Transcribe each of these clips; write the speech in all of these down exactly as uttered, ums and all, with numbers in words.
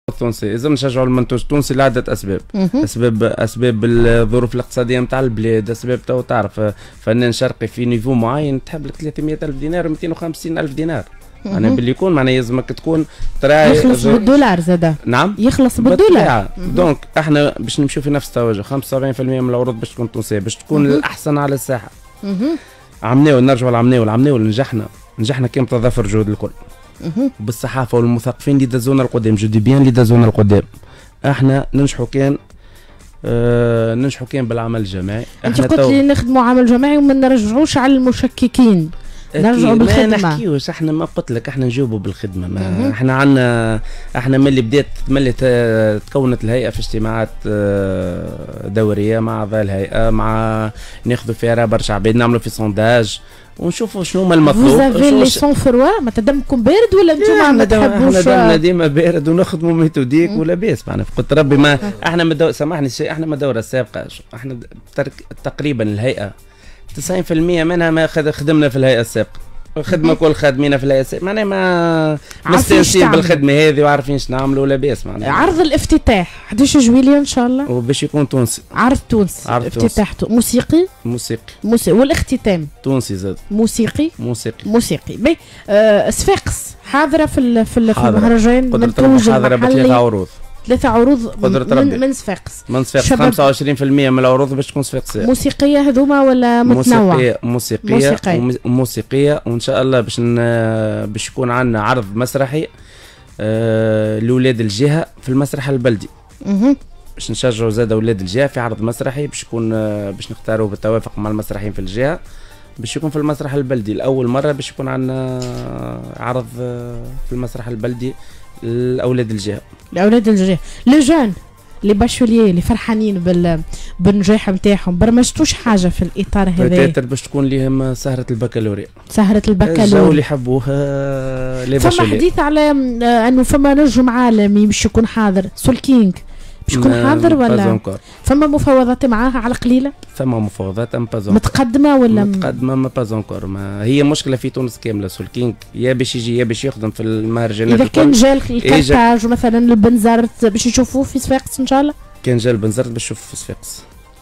التونسي لازم نشجعوا المنتوج التونسي لعدة اسباب. اسباب اسباب الظروف الاقتصاديه نتاع البلاد، اسباب تو تعرف فنان شرقي في نيفو معين تحب لك ثلاثمية ألف دينار و مئتين وخمسين ألف دينار. معناها باللي يكون معناها يلزمك تكون تراعي يخلص بالدولار زادا. نعم يخلص بالدولار. دونك احنا باش نمشيو في نفس التوجه، خمسة وسبعين بالمئة من العروض باش تكون تونسيه، باش تكون الاحسن على الساحه. عملناو نرجعوا لعملناو العملناو نجحنا نجحنا كيما تظافر الجهود الكل. بالصحافه والمثقفين اللي دازونا القدام، جو دي بيان اللي دازونا القدام. احنا ننجحوا كان آه ننجحوا كان بالعمل الجماعي. انت قلت لي نخدموا عمل جماعي وما نرجعوش على المشككين، نرجعوا بالخدمه. ما نحكيوش احنا، ما قلت لك احنا نجاوبوا بالخدمه. ما احنا عندنا احنا ملي بدات ملي تكونت الهيئه في اجتماعات دوريه مع اعضاء الهيئه، مع ناخذوا فيها برشا عباد، نعملوا في سونداج ونشوفوا شنو هما المطلوب. فوزافي لي سون فروا ما دمكم بارد ولا انتم ما تحبوش؟ احنا دمنا ديما بارد ونخدموا ميثوديك ولا باس. معناها قلت ربي ما احنا ما سامحني الشيء، احنا ما الدوره السابقه احنا تقريبا الهيئه تسعين بالمئة منها ما خدمنا في الهيئه السابقه، الخدمه كل خادمينها في الهيئه السابقه. معناها ما مستانسين بالخدمه هذه وعارفين ايش نعملوا لاباس. معناها عرض الافتتاح أحد عشر جويلية ان شاء الله، وباش يكون تونسي. عرض تونسي، عرض افتتاح تونسي. موسيقي موسيقي موسيقي والاختتام تونسي زاد موسيقي موسيقي موسيقي بي آه صفاقس حاضره في في المهرجان، منتوج حاضره بثلاثه عروض ثلاثة عروض من, من صفاقس. من صفاقس خمسة وعشرين بالمئة من العروض باش تكون صفاقسية. موسيقية هذوما ولا متنوعة؟ موسيقية موسيقية موسيقية, موسيقية وإن شاء الله باش باش يكون عندنا عرض مسرحي آه لأولاد الجهة في المسرح البلدي. اها باش نشجعوا زاد أولاد الجهة في عرض مسرحي باش يكون آه باش نختاروا بالتوافق مع المسرحيين في الجهة، باش يكون في المسرح البلدي لأول مرة. باش يكون عندنا عرض آه في المسرح البلدي لأولاد الجهة. لأولاد الجهة لي جون لي باشوليي اللي فرحانين بال بالنجاح نتاعهم، برمجتوش حاجة في الإطار هذا؟ بتاتر باش تكون لهم سهرة البكالوريا. سهرة البكالوريا الجو اللي يحبوها لي باشوليي. فما حديث على أنه فما نجم عالمي باش يكون حاضر، سول كينج باش يكون حاضر ولا؟ فما مفاوضات معاها على قليلة؟ فما مفاوضات ام باز متقدمة ولا متقدمة ما باز انكور. ما هي مشكلة في تونس كاملة. سول كينج يا باش يجي يا باش يخدم في المهرجانات. إذا كان جا الكرتاج مثلا البنزرت باش يشوفوه في صفاقس إن شاء الله؟ كان جا البنزرت باش يشوفوه في صفاقس.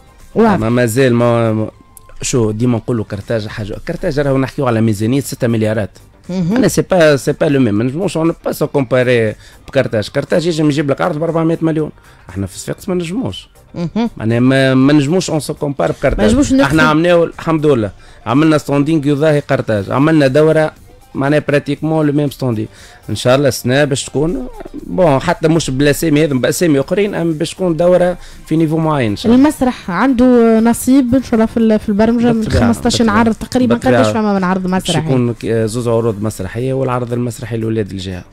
ما مازال ما شو ديما نقولوا كرتاج حاجة. كرتاج راهو نحكيو على ميزانية ستة مليارات. انا سي با سي با لو ميم، ما نجموش اون با سو كومباري بكرتاج. كرتاج يجي يجيب لك عرض ب أربعمئة مليون، احنا في صفاقس ما نجموش. معناها ما, ما نجموش اون سو كومبار بكرتاج. احنا عملناه الحمد لله، عملنا ستوندينغ يضاهي كرتاج، عملنا دوره معناها براتيكمون لو ميم ستوندي. ان شاء الله السنه باش تكون بون حتى مش بالاسامي هذم، باسامي اخرين، اما باش تكون دوره في نيفو معين ان شاء الله. المسرح عنده نصيب ان شاء الله في في البرمجه. خمسطاش عرض تقريبا، قداش فما من عرض مسرحي؟ باش يكون زوز عروض مسرحيه والعرض المسرحي لاولاد الجهه.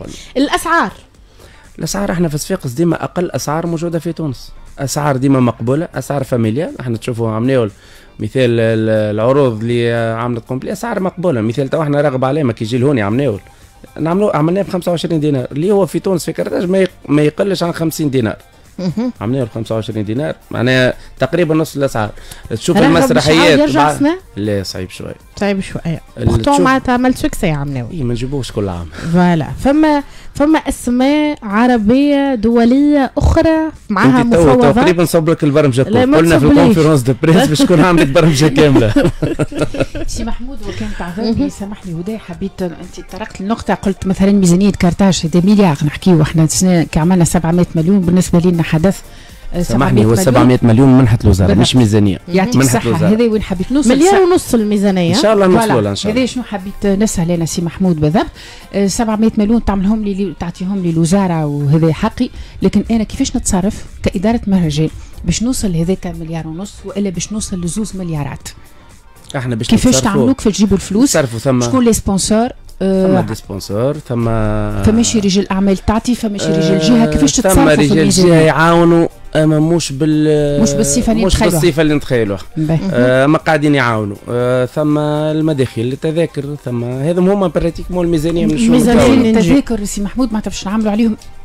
الاسعار الاسعار احنا في صفاقس ديما اقل اسعار موجوده في تونس، اسعار ديما مقبوله، اسعار فاميليال. احنا تشوفوا عملناو مثال العروض اللي عملت كومبلي اسعار مقبوله. مثال تو احنا راغب عليه ما كيجي لهوني عملناه نعملوه عملناه ب خمسة وعشرين دينار، اللي هو في تونس في كرتاج ما يقلش عن خمسين دينار. عملناه ب خمسة وعشرين دينار، معناها تقريبا نص الاسعار. تشوف المسرحيات لا صعيب شويه صعيب شويه. بورتون معناتها عملت سكسي عملناه. اي ما نجيبوش كل عام. فوالا فما فما اسماء عربيه دوليه اخرى معاها مفاوضات. تقريبا صب لك البرمجه قلنا في الكونفرنس دو بريس باش تكون عملت برمجه كامله. سي محمود وكان تعذرني سامحني هدى، حبيت انت طرقت النقطه، قلت مثلا ميزانيه كارتاج هذا مليار نحكيو احنا كي عملنا سبعمئة مليون بالنسبه لنا حدث. سامحني هو سبعمئة مليون منحة الوزاره مش ميزانيه. يعطيك الصحه. هذا وين حبيت نوصل؟ مليار ونص الميزانيه ان شاء الله نوصلوا ان شاء الله. هذا شنو حبيت نسال انا سي محمود بالضبط. سبعمئة مليون تعملهم لي تعطيهم لي الوزاره وهذا حقي، لكن انا كيفاش نتصرف كاداره مهرجان باش نوصل لهذاك مليار ونص والا باش نوصل لزوز مليارات؟ احنا باش كيفاش تعملوا كيفاش تجيبوا الفلوس؟ ثم شكون لي سبونسور؟ ثم دي سبونسور، ثم فماشي رجال اعمال تعطي، فماشي رجال جهه، كيفاش تتصرفوا؟ ثم رجال جهه يعاونوا اما مش بال مش بالصفه اللي مش بالصفه اللي نتخيلوها. آه ما قاعدين يعاونوا. آه ثم المداخيل التذاكر، ثم هذم هما براتيكمون الميزانيه من الشهور. الميزانيه التذاكر سي محمود معناتها باش نعملوا عليهم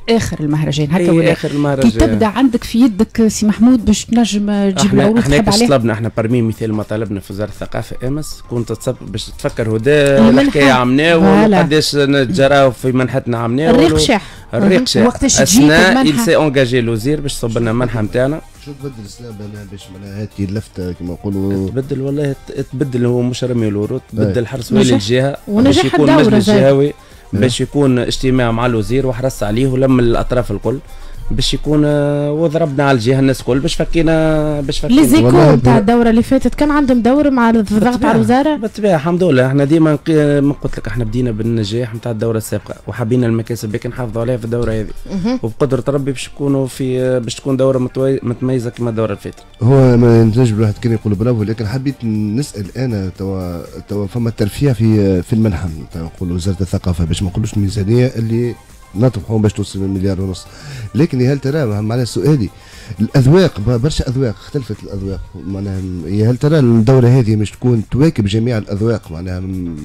اخر المهرجان هكا ولا اخر المهرجان كي تبدا عندك في يدك سي محمود باش تنجم تجيب العروض تحب عليه. طلبنا احنا برمي مثال ما طلبنا في وزاره الثقافه امس كنت تصب باش تفكر هدا الحكايه عمناه وقداش نتجراو في منحتنا عمناه الريق شاح الريق شاح وقتاش اثناء il s'est engagé الوزير باش تصب لنا المنحه نتاعنا. شو تبدل السلام باش معناها هاتي اللفته كما نقولوا تبدل والله تبدل هو مش رمي الورود تبدل حرس والي الجهه باش يكون مجلس جهوي باش يكون اجتماع مع الوزير وحرص عليه ولم الاطراف الكل باش يكون وضربنا على الجهه الناس الكل باش فكينا باش فكينا لي زيكو نتاع الدوره اللي فاتت كان عندهم دور مع الضغط على الوزاره بالطبيعه الحمد لله احنا ديما ما قلت لك احنا بدينا بالنجاح نتاع الدوره السابقه وحابين المكاسب بك نحافظوا عليها في الدوره هذه وبقدره ربي باش يكونوا في باش تكون دوره متميزه كما الدوره اللي فاتت. هو ما ينجم الواحد كان يقول برافو لكن حبيت نسال انا توا توا فما ترفيه في في المنحه نقول وزاره الثقافه باش ما نقولوش الميزانيه اللي نطمحوا باش توصل للمليار ونص لكن هل ترى معناها سؤالي الاذواق برشا اذواق اختلفت الاذواق معناها هل ترى الدوره هذه مش تكون تواكب جميع الاذواق معناها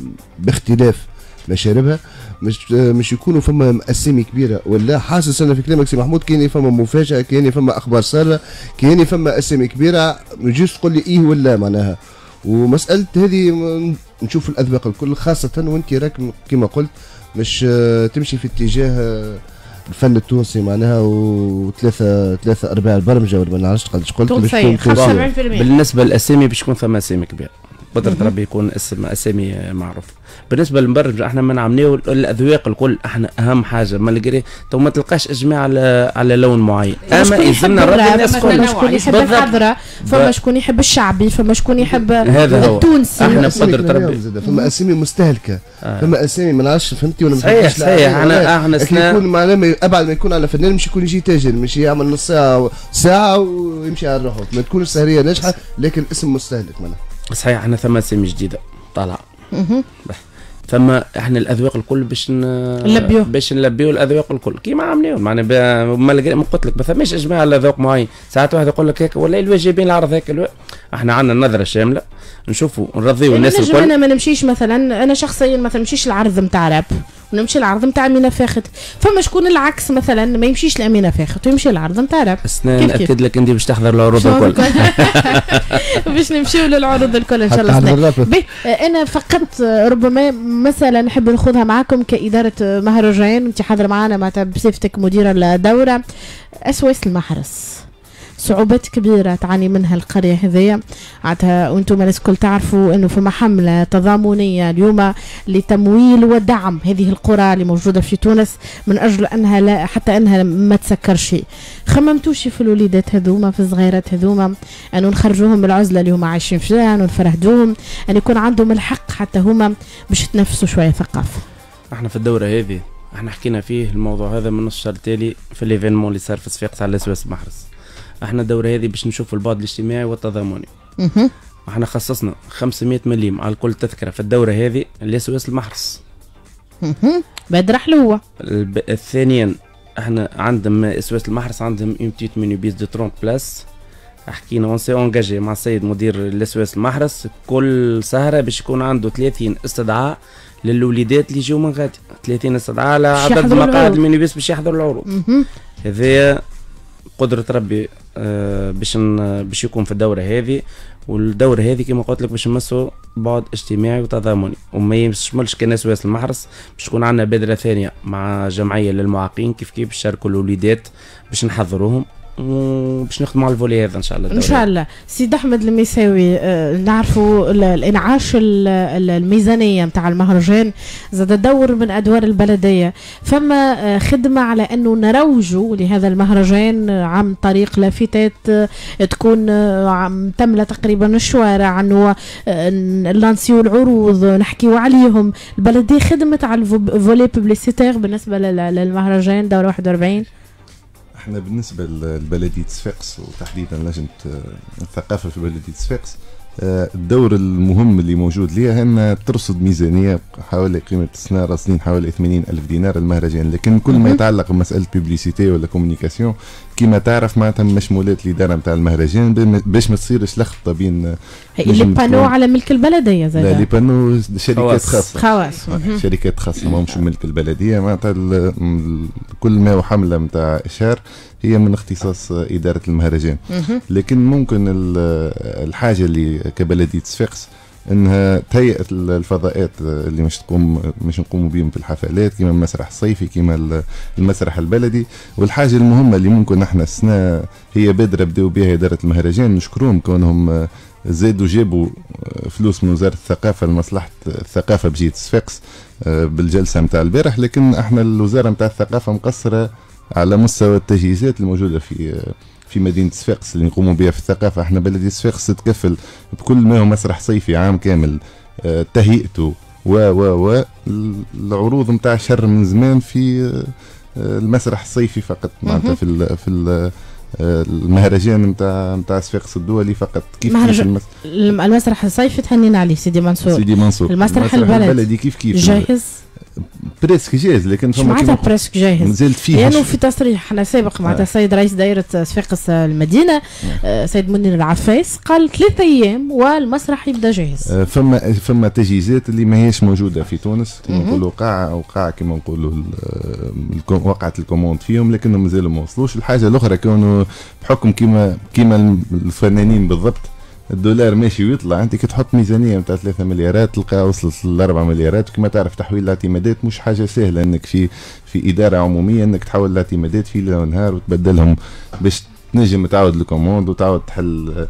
باختلاف مشاربها مش مش يكونوا فما اسامي كبيره ولا حاسس انا في كلامك سي محمود كاين فما مفاجاه كاين فما اخبار ساره كاين فما اسامي كبيره نجيش تقول لي ايه ولا معناها ومساله هذه نشوف الاذواق الكل خاصه وانت راك كما قلت مش تمشي في اتجاه الفن التونسي معناها وثلاثة ثلاثة أرباع البرمجة ولا ما نعرفش قداش قلت باش تكون بالنسبة للأسامي باش تكون ثم أسامي كبيرة قدرة ربي يكون اسم أسامي معروف. بالنسبة للمبرمج احنا ما نعملوا الأذواق الكل احنا أهم حاجة ما نلقى تو ما تلقاش إجماع على على لون معين أما يلزمنا نربي الناس كل شكون يحب الحضرة فما شكون يحب الشعبي فما شكون يحب التونسي احنا بقدرة ربي فما أسامي مستهلكة آه. فما أسامي ما نعرفش فهمتي ولا صحيح صحيح احنا احنا سنا يكون معناها أبعد ما يكون على فنان مش يكون يجي تاجر مش يعمل نص ساعة ساعة ويمشي على روحه ما تكون السهرية ناجحة لكن الاسم مستهلك معناها صحيح احنا ثم اسامي جديدة طالعة فما احنا الاذواق الكل باش نلبيو باش نلبيو الاذواق الكل كيما عاملين معناها ما قلت لك ما ثماش اجماع على ذوق معين ساعات واحد يقول لك هيك ولا الواجبين العرض هيك الو... احنا عندنا النظره شامله نشوفوا نرضيو الناس الكل. انا ما نمشيش مثلا انا شخصيا مثلا نمشيش العرض نتاع راب ونمشي العرض نتاع امينه فاخت فما شكون العكس مثلا ما يمشيش لامينه فاخت ويمشي العرض نتاع راب. بس ناكد لك انت باش تحضر العروض الكل باش نمشيو للعروض الكل ان شاء الله. انا فقط ربما مساله نحب ناخذها معكم كاداره مهرجان انت حاضره معنا معناتها بصفتك مديره الدوره اسواس المحرس صعوبات كبيرة تعاني منها القرية هذيا عادها وانتم الناس الكل تعرفوا انه فما حملة تضامنية اليوم لتمويل ودعم هذه القرى اللي موجودة في تونس من اجل انها لا حتى انها ما تسكرش. خممتوش في الوليدات هذوما في الصغيرات هذوما انه نخرجوهم من العزلة اللي هما عايشين فيها انه نفرهدوهم ان يكون عندهم الحق حتى هما باش يتنفسوا شوية ثقافة. احنا في الدورة هذه احنا حكينا فيه الموضوع هذا من الشهر التالي في الايفينمون اللي صار في صفاقس على اسواس المحرس. احنا الدورة هذه باش نشوفوا البعد الاجتماعي والتضامني. احنا خصصنا خمسمائة مليم على كل تذكرة في الدورة هذه لاسواس المحرس. بدر حلوة. ثانيا احنا عندهم اسواس المحرس عندهم اون بتيت مينيبيس دو ثلاثين بلاس. حكينا اون سي اونجاجي مع السيد مدير الاسواس المحرس كل سهرة باش يكون عنده ثلاثين استدعاء للوليدات اللي يجيو من غادي ثلاثين استدعاء على عدد مقاعد المينيبيس باش يحضروا العروض. هذايا قدرة ربي آه باش باش يكون في الدورة هذه والدورة هذه كما قلت لك باش نمسوا بعد اجتماعي وتضامني وما يشملش كناس واس المحرس باش تكون عندنا بادرة ثانية مع جمعية للمعاقين كيف كيف باش يشاركوا الوليدات باش نحضروهم وباش نخدموا على الفولي هذا ان شاء الله. ان شاء الله. سيد احمد الميساوي آه نعرفوا الانعاش الميزانيه نتاع المهرجان زاد دور من ادوار البلديه فما آه خدمه على انه نروجوا لهذا المهرجان عن طريق لافتات آه تكون آه تملى تقريبا الشوارع انه آه لانسيو العروض نحكيوا عليهم. البلديه خدمت على الفولي بوبليسيتير بالنسبه للمهرجان دوره واحد وأربعين. احنا بالنسبه لبلديه صفاقس وتحديدا لجنه الثقافه في بلديه صفاقس الدور المهم اللي موجود ليها ان ترصد ميزانيه حوالي قيمه السنه راصدين حوالي ثمانين ألف دينار المهرجان لكن كل ما يتعلق بمساله بيبليسيتي ولا كومونيكاسيون كما تعرف معناتها مشمولات الاداره نتاع المهرجان باش ما تصيرش لخبطه بين اللي بانو على ملك البلديه زاد. لا اللي بانو شركات خاصه خواص شركات خاصه ماهمش ملك البلديه معناتها كل ما هو حمله نتاع اشهار هي من اختصاص اداره المهرجان. لكن ممكن الحاجه اللي كبلديه صفاقس انها تهيئ الفضاءات اللي مش تقوم مش نقوموا بهم في الحفلات كما المسرح الصيفي كما المسرح البلدي. والحاجه المهمه اللي ممكن احنا السنه هي بادره بداوا بها اداره المهرجان نشكرهم كونهم زادوا جابوا فلوس من وزاره الثقافه لمصلحه الثقافه بجهه صفاقس بالجلسه نتاع البارح. لكن احنا الوزاره نتاع الثقافه مقصره على مستوى التجهيزات الموجوده في في مدينه صفاقس اللي نقوموا بها في الثقافه. احنا بلديه صفاقس تتكفل بكل ما هو مسرح صيفي عام كامل تهيئته و و و العروض نتاع شهر من زمان في المسرح الصيفي فقط معناتها في ال في ال المهرجان نتاع نتاع صفاقس الدولي فقط. كيف كيف المس... المسرح الصيفي تهنينا عليه سيدي منصور. سيدي منصور المسرح, المسرح البلدي كيف كيف جاهز بريسك جاهز. لكن فما معناتها بريسك جاهز نزلت فيه لانه يعني في تصريح احنا سابق معناتها السيد رئيس دائره صفاقس المدينه آه. سيد منير العفايس قال ثلاثة ايام والمسرح يبدا جاهز. آه فما فما تجهيزات اللي ما هيش موجوده في تونس كما نقولوا قاعه او قاعه كما نقولوا وقعت الكوموند فيهم لكنهم مازالوا ما وصلوش. الحاجه الاخرى كانوا بحكم كما كما الفنانين بالضبط الدولار ماشي ويطلع. انت كي تحط ميزانيه نتاع ثلاثة مليارات تلقاها وصلت لأربعة مليارات. وكما تعرف تحويل الاعتمادات مش حاجه سهله انك في في اداره عموميه انك تحول الاعتمادات في ليل ونهار وتبدلهم باش تنجم تعاود الكوموند وتعاود تحل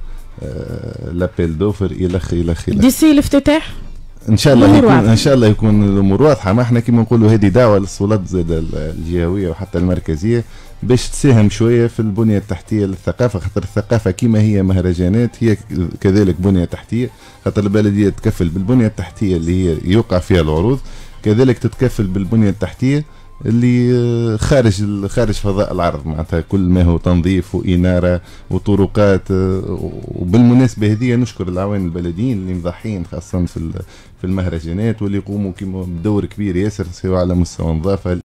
لابيل دوفر الى اخره الى اخره. ديسي الافتتاح ان شاء الله يكون ان شاء الله يكون الامور واضحه. ما احنا كما نقولوا هذه دعوه للسلطات زاد الجهويه وحتى المركزيه باش تساهم شويه في البنيه التحتيه للثقافه. خاطر الثقافه كما هي مهرجانات هي كذلك بنيه تحتيه. خاطر البلديه تتكفل بالبنيه التحتيه اللي هي يوقع فيها العروض كذلك تتكفل بالبنيه التحتيه اللي خارج خارج فضاء العرض معناتها كل ما هو تنظيف واناره وطرقات. وبالمناسبه هذه نشكر العوان البلديين اللي مضحين خاصه في في المهرجانات واللي يقوموا كما بدور كبير ياسر سواء على مستوى النظافه